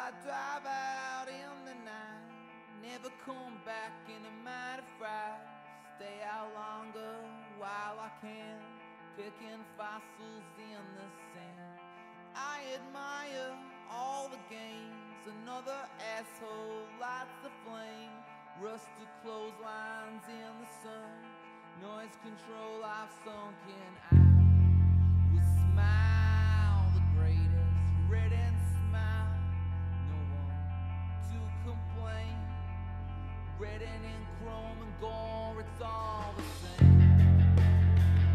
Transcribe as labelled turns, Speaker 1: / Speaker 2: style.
Speaker 1: I drive out in the night, never come back in a mighty fright. Stay out longer while I can, picking fossils in the sand. I admire all the games, another asshole lights the flame. Rusted clotheslines in the sun, noise control I've sunken. I will smile the greatest, red and smile, no one to complain. Red and in chrome and gore, it's all the same.